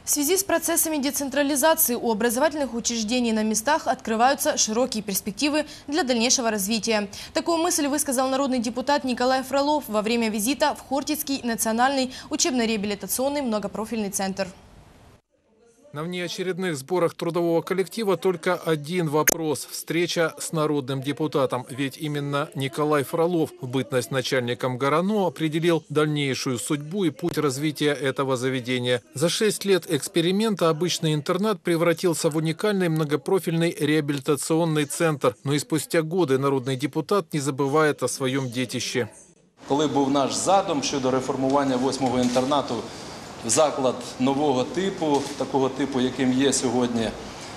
В связи с процессами децентрализации у образовательных учреждений на местах открываются широкие перспективы для дальнейшего развития. Такую мысль высказал народный депутат Николай Фролов во время визита в Хортицкий национальный учебно-реабилитационный многопрофильный центр. На внеочередных сборах трудового коллектива только один вопрос – встреча с народным депутатом. Ведь именно Николай Фролов в бытность начальником ГОРАНО определил дальнейшую судьбу и путь развития этого заведения. За 6 лет эксперимента обычный интернат превратился в уникальный многопрофильный реабилитационный центр. Но и спустя годы народный депутат не забывает о своем детище. Коли був наш задум щодо реформування 8-го інтернату, заклад нового типу, такого типу, яким є сьогодні,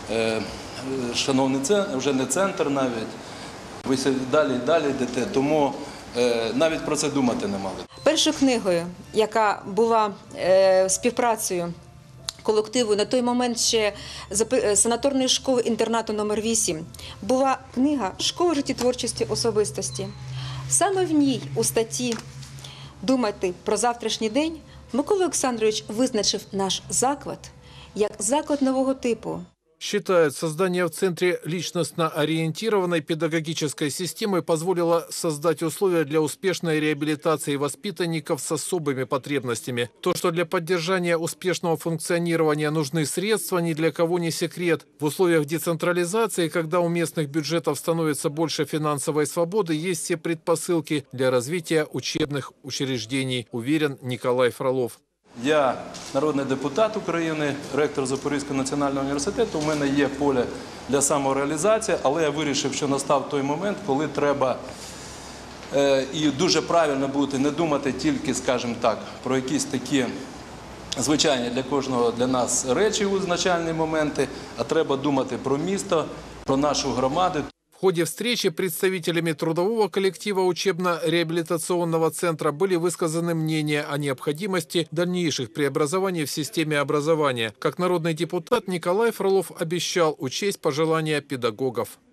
шановний центр, вже не центр навіть, ви далі і далі йдете, тому навіть про це думати не мали. Першою книгою, яка була співпрацею колективу на той момент ще санаторної школи-інтернату номер 8, була книга «Школа життєтворчості особистості». Саме в ній у статті «Думати про завтрашній день» Микола Олександрович визначив наш заклад як заклад нового типу. Считают, создание в центре личностно-ориентированной педагогической системы позволило создать условия для успешной реабилитации воспитанников с особыми потребностями. То, что для поддержания успешного функционирования нужны средства, ни для кого не секрет. В условиях децентрализации, когда у местных бюджетов становится больше финансовой свободы, есть все предпосылки для развития учебных учреждений, уверен Николай Фролов. Я народний депутат України, ректор Запорізького національного університету. У мене є поле для самореалізації, але я вирішив, що настав той момент, коли треба і дуже правильно бути не думати тільки, скажімо так, про якісь такі звичайні для кожного для нас речі у значальні моменти, а треба думати про місто, про нашу громаду. В ходе встречи представителями трудового коллектива учебно-реабилитационного центра были высказаны мнения о необходимости дальнейших преобразований в системе образования. Как народный депутат Николай Фролов обещал учесть пожелания педагогов.